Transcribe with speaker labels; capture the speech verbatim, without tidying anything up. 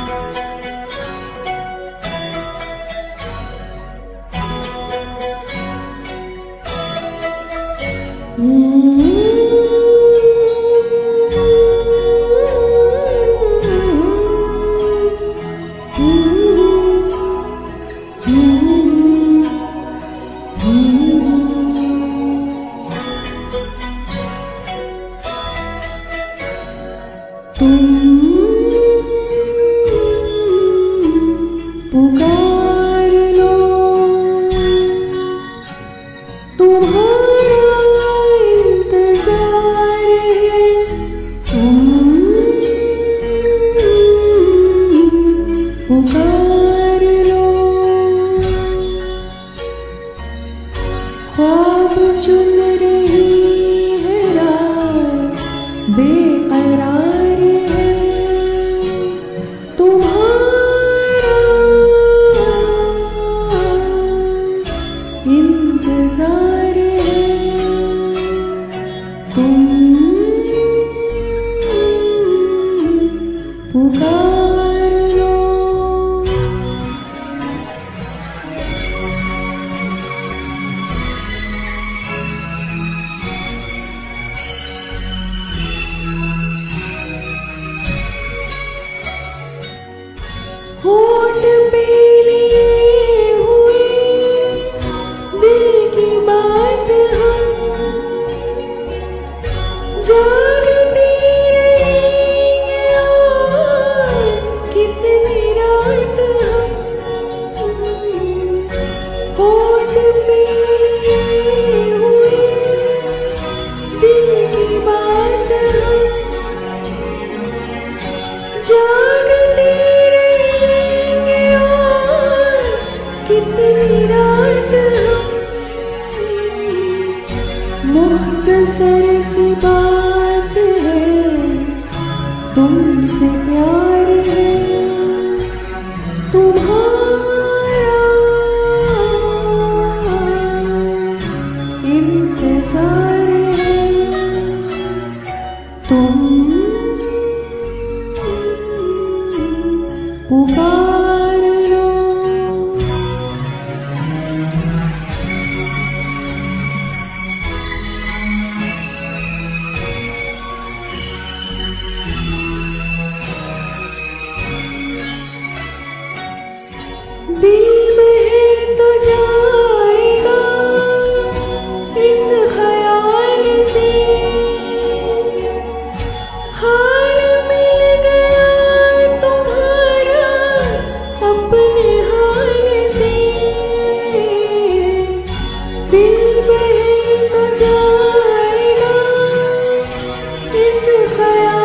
Speaker 1: तुम पुकार लो, तुम्हारा इंतजार है। तुम पुकार लो, ख्वाब चुन रही है रात बेकरार है। तुम्हारा इंतजार है। तुम पुकार लो। होठ पे लिए हुए दिल की बात हम जानते रहेंगे और कितनी रात हम। होठ पे लिए हुए दिल की बात हम जानते कितनी रात हम। मुख्तसर सी बात है, तुमसे प्यार है। तुम्हारा इंतजार है। तुम पुकार लो। दिल में तो जाएगा इस ख्याल से, हाल मिल गया तुम्हारा अपने हाल से। दिल में तो जाएगा इस ख्याल